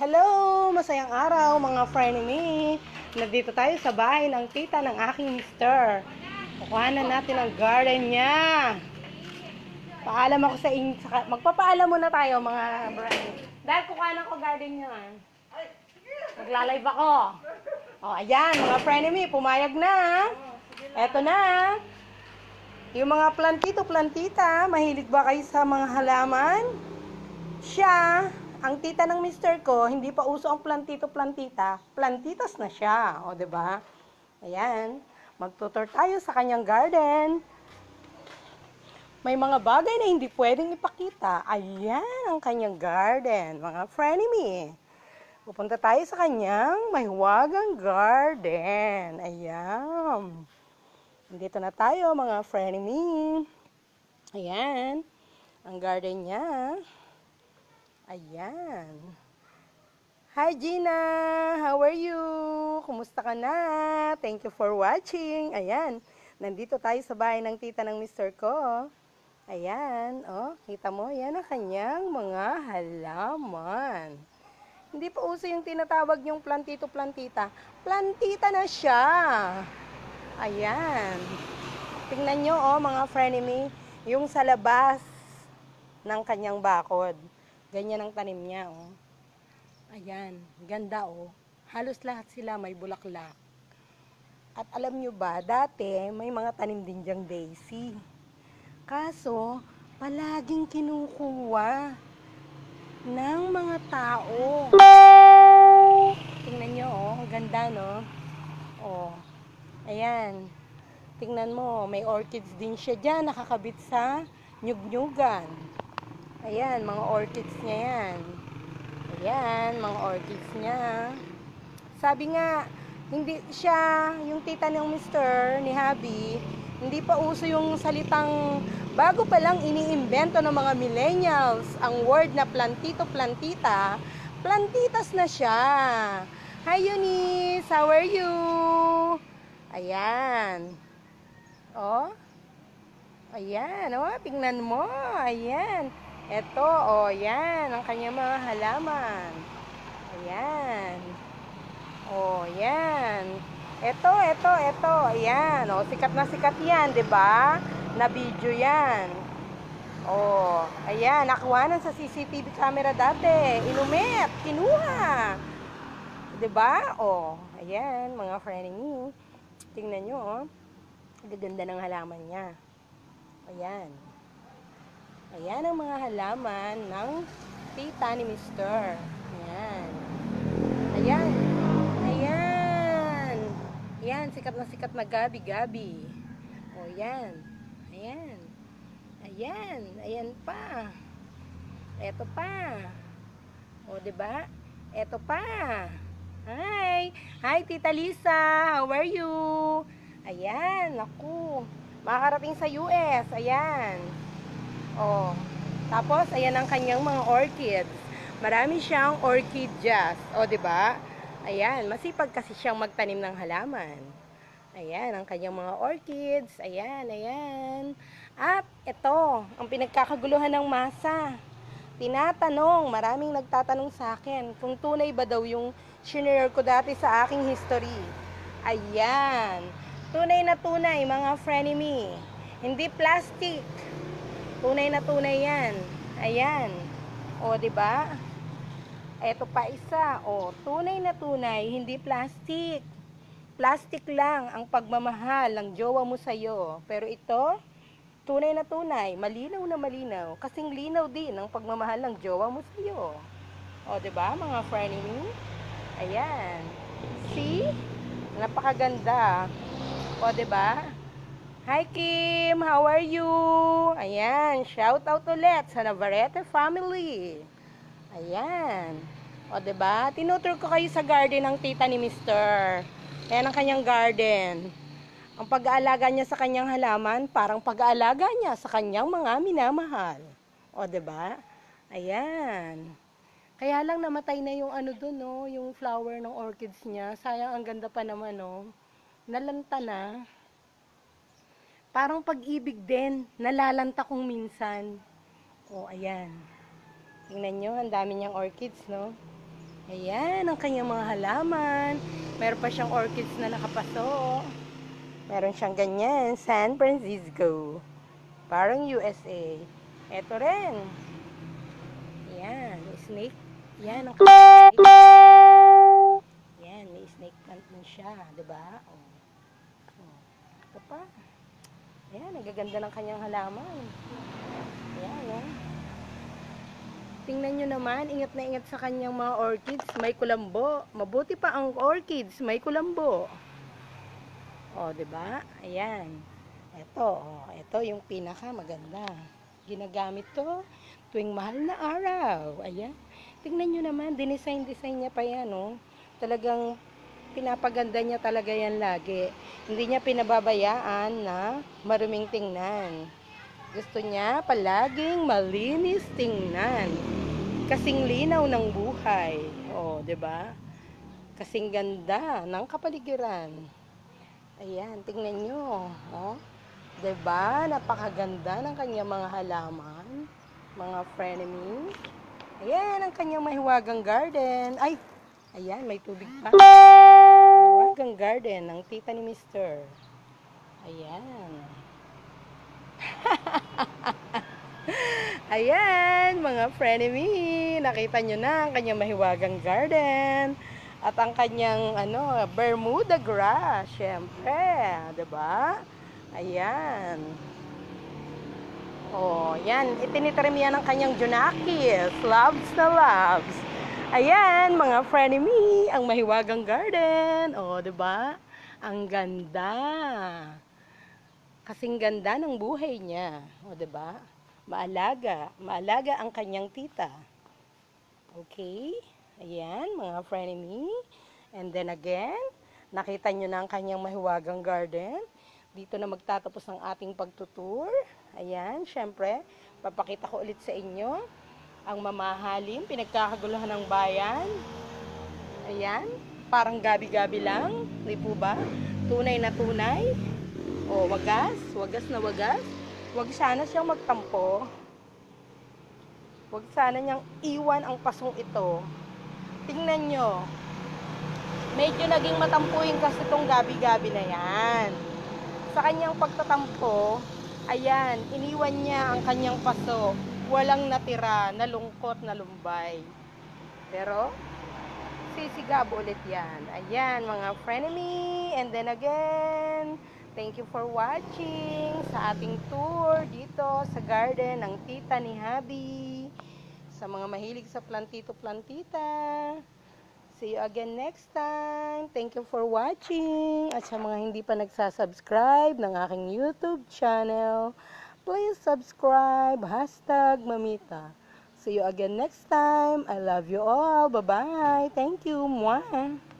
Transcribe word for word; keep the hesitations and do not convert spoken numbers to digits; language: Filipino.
Hello! Masayang araw mga frenemy! Nandito tayo sa bahay ng tita ng aking mister. Kukuhanan natin ang garden niya. Paalam ako sa inyo. Magpapaalam muna tayo mga frenemy. Dahil kukuhanan ko garden niya. Nagla-live ako. O, ayan mga frenemy, pumayag na. Eto na. Yung mga plantito-plantita, mahilig ba kayo sa mga halaman? Siya, ang tita ng mister ko, hindi pa uso ang plantito-plantita, plantitas na siya, o 'di ba? Ayan, magtutur tayo sa kanyang garden. May mga bagay na hindi pwedeng ipakita. Ayan ang kanyang garden, mga frenemy. Pupunta tayo sa kanyang mahiwagang garden. Ayan. Dito na tayo, mga frenemy. Ayan, ang garden niya. Ayan. Hi Gina, how are you? Kumusta ka na? Thank you for watching. Ayan, nandito tayo sa bahay ng tita ng mister ko. Ayan, oh, kita mo, yan ang kanyang mga halaman. Hindi pa uso yung tinatawag yung plantito-plantita. Plantita na siya. Ayan. Tingnan nyo, oh, mga frenemy, yung sa labas ng kanyang bakod. Ganyan ang tanim niya, oh. Ayan, ganda, oh. Halos lahat sila may bulaklak. At alam nyo ba, dati may mga tanim din diyang daisy. Kaso, palaging kinukuha ng mga tao. Tingnan nyo, oh. Ganda, no? Oh. Ayan. Tingnan mo, may orchids din siya dyan, nakakabit sa nyug-nyugan. Ayan, mga orchids niya yan. Ayan, mga orchids niya. Sabi nga, hindi siya, yung tita ng mister, ni Habi, hindi pa uso yung salitang, bago pa lang iniimbento ng mga millennials, ang word na plantito-plantita, plantitas na siya. Hi Eunice, how are you? Ayan. Oh. Ayan, oh, tingnan mo. Ayan. Ito, oh, yan ang kanyang mga halaman. Ayan. Oh, yan. Ito, ito, ito. Ayan, oh, sikat na sikat yan, 'di ba? Na video yan. Oh, ayan, nakuha sa C C T V camera dati. Inumit, kinuha. 'Di ba? Oh, ayan, mga frenemy. Tingnan nyo, oh. Ang ganda ng halaman niya. Ayan. Ayan ang mga halaman ng tita ni mister. Ayan. Ayan. Ayan. Ayan, sikat na sikat na gabi-gabi. O, yan. Ayan. Ayan. Ayan pa. Eto pa. O, diba? Eto pa. Hi! Hi, Tita Lisa! How are you? Ayan, naku. Makakarating sa U S. Ayan. Oh. Tapos, ayan ang kanyang mga orchids. Marami siyang orchidias. O, diba? Ayan, masipag kasi siyang magtanim ng halaman. Ayan, ang kanyang mga orchids. Ayan, ayan. At, ito, ang pinagkakaguluhan ng masa. Tinatanong, maraming nagtatanong sa akin kung tunay ba daw yung shinare ko dati sa aking history. Ayan. Tunay na tunay, mga frenemy. Hindi plastic. Tunay na tunay yan. Ayan. O, diba? Eto pa isa. O, tunay na tunay, hindi plastic. Plastic lang ang pagmamahal ng jowa mo sa'yo. Pero ito, tunay na tunay, malinaw na malinaw. Kasing linaw din ang pagmamahal ng jowa mo sa'yo. O, diba, mga frenemy? Ayan. See? Napakaganda. O, diba? Hi, Kim! How are you? Ayan. Shout out ulit sa Navarrete family. Ayan. O, diba? Tinutur ko kayo sa garden ng tita ni mister. Ayan ang kanyang garden. Ang pag-aalaga niya sa kanyang halaman, parang pag-aalaga niya sa kanyang mga minamahal. O, diba? Ayan. Kaya lang namatay na yung ano dun, no? Yung flower ng orchids niya. Sayang, ang ganda pa naman, no? Nalanta na. Parang pag-ibig din. Nalalanta kong minsan. O, ayan. Tingnan nyo, ang dami niyang orchids, no? Ayan, ang kanyang mga halaman. Meron pa siyang orchids na nakapaso. Meron siyang ganyan, San Francisco. Parang U S A. Ito rin. Ayan, snake. Yan, ang snake. Yan, may snake plant din siya, diba? Oh. Oh. Ito pa. Ayan, nagaganda ng kanyang halaman. Ayan, oh. Tingnan nyo naman, ingat na ingat sa kanyang mga orchids. May kulambo. Mabuti pa ang orchids, may kulambo. O, diba? Ayan. Ito, oh. Ito yung pinaka maganda. Ginagamit to tuwing mahal na araw. Ayan. Tingnan nyo naman, dinesign-design niya pa yan, oh. Talagang pinapaganda niya talaga yan lagi. Hindi niya pinababayaan na maruming tingnan. Gusto niya palaging malinis tingnan. Kasing linaw ng buhay. O, 'di ba? Kasing ganda ng kapaligiran. Ayan, tingnan niyo, oh. 'Di ba? Napakaganda ng kanyang mga halaman, mga frenemies. Ayan, ang kanyang mahiwagang garden. Ay, ayan, may tubig pa. Mahiwagang garden ng tita ni Mister Ayan. Ayan, mga frenemy, nakita nyo na ang kanyang mahiwagang garden at ang kanyang ano, Bermuda grass, syempre, 'di ba? Ayan. Oh, yan, itinitrim yan ng kanyang Junakis, loves na loves. Ayan, mga frenemy, ang mahiwagang garden. Oh, 'di ba? Ang ganda. Kasing ganda ng buhay niya, o 'di ba? Maalaga, maalaga ang kanyang tita. Okay? Ayan, mga frenemy. And then again, nakita nyo na ang kanyang mahiwagang garden. Dito na magtatapos ang ating pagtutur. Ayan, syempre, papakita ko ulit sa inyo ang mamahalin, pinagkakaguluhan ng bayan. Ayan, parang gabi-gabi lang, di po ba? Tunay na tunay. O, wagas, wagas na wagas. Huwag sana siyang magtampo. Huwag sana niyang iwan ang pasong ito. Tingnan nyo. Medyo naging matampuhin kasi itong gabi-gabi na yan. Sa kanyang pagtatampo, ayan, iniwan niya ang kanyang paso. Walang natira, nalungkot na lumbay. Pero, sisigab ulit yan. Ayan, mga frenemy. And then again, thank you for watching sa ating tour dito sa garden ng tita ni Habi. Sa mga mahilig sa plantito-plantita. See you again next time. Thank you for watching. At sa mga hindi pa nagsasubscribe ng aking YouTube channel, please subscribe. Hashtag Mamita. See you again next time. I love you all. Bye-bye. Thank you. Mwah.